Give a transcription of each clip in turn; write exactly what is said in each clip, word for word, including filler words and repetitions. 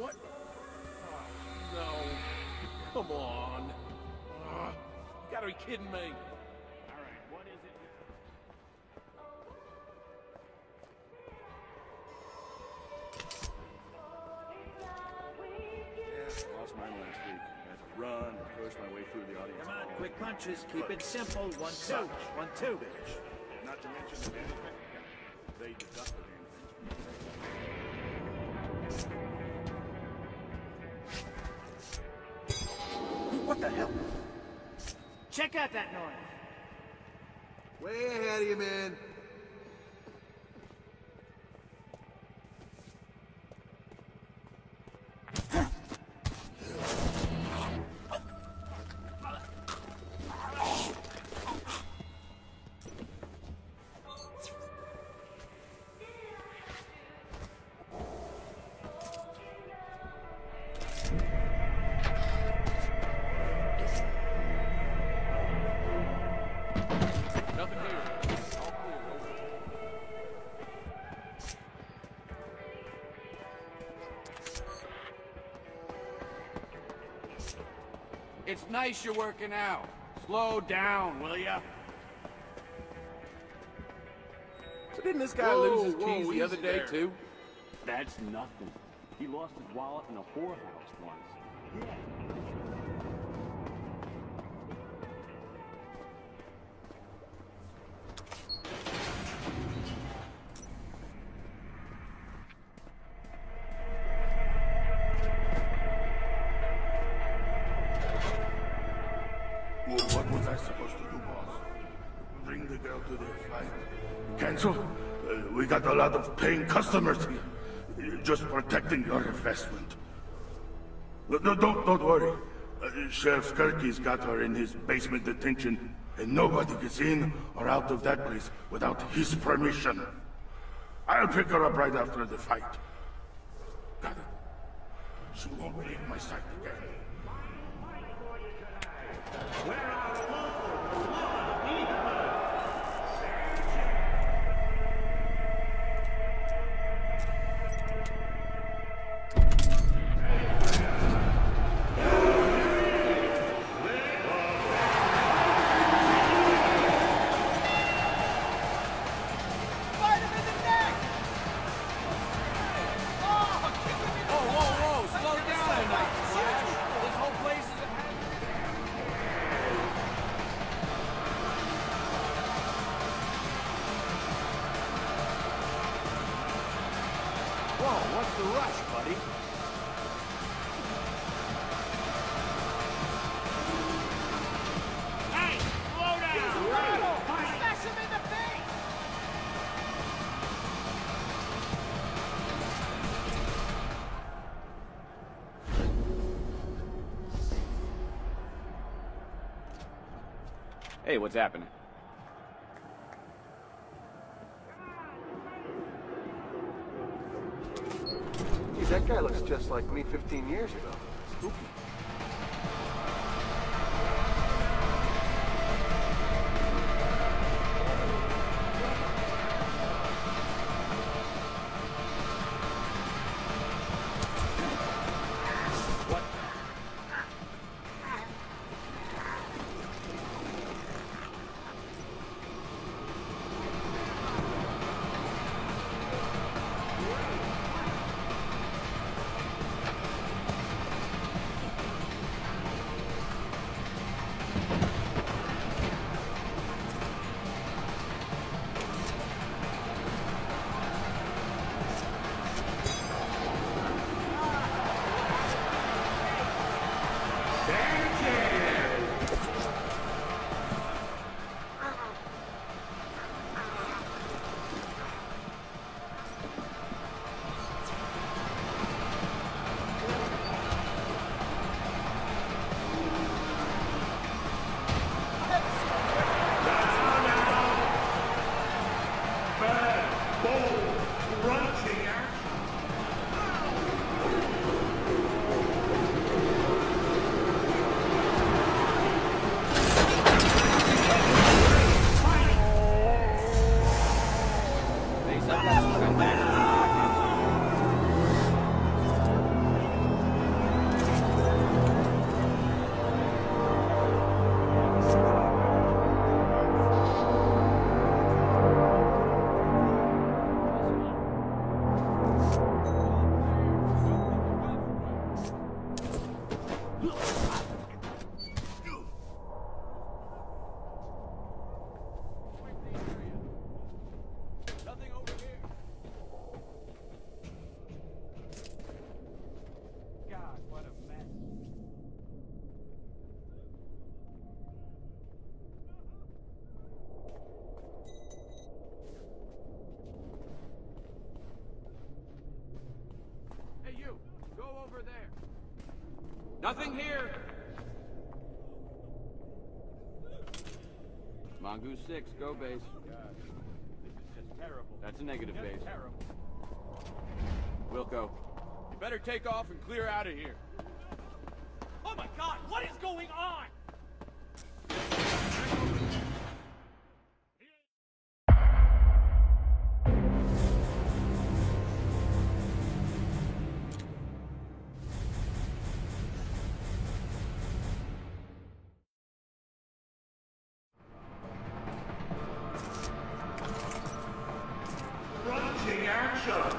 What? Oh, no. Come on. Uh, you gotta be kidding me. All right, what is it? Yeah, lost mine last week. I had to run and push my way through the audience. Come on, quick punches. Keep it simple. One, two. One, two. Not to mention the management. They deduct the damn thing. What the hell? Check out that noise. Way ahead of you, man. Nothing here. All clear. It's nice you're working out. Slow down, will ya? So didn't this guy Whoa, lose his whoa, keys the other easy day, there. too? That's nothing. He lost his wallet in a whorehouse once. Yeah. Well, what was I supposed to do, boss? Bring the girl to the fight? Cancel? Uh, we got a lot of paying customers here. Uh, Just protecting your investment. No, no, don't, don't worry. Uh, Sheriff Kirky's got her in his basement detention, and nobody gets in or out of that place without his permission. I'll pick her up right after the fight. Got it. She won't leave my sight again. Whoa, whoa, whoa! Slow down tonight, Flash. This whole place is a... Whoa, what's the rush, buddy? Hey, slow down! Smash him in the face! Hey, what's happening? Geez, that guy looks just like me fifteen years ago. Spooky. Nothing here! Mongoose six, go base. God, this is just terrible. That's a negative Just base. terrible. Wilco. You better take off and clear out of here. Oh my god, what is going on? Launching action!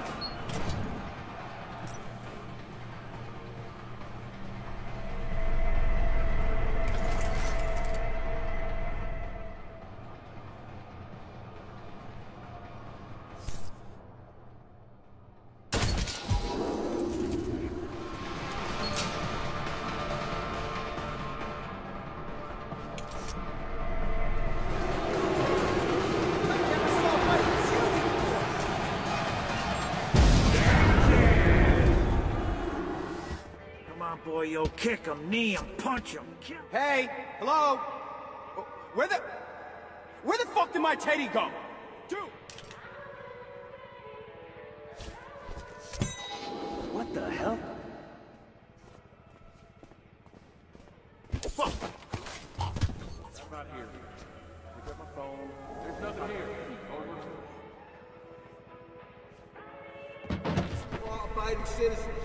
Come on, boy, yo, kick him, knee him, punch him. Hey! Hello? Where the... Where the fuck did my teddy go? Dude! What the hell? I'm not here. Pick up my phone. There's nothing here. Over. Law-abiding citizens.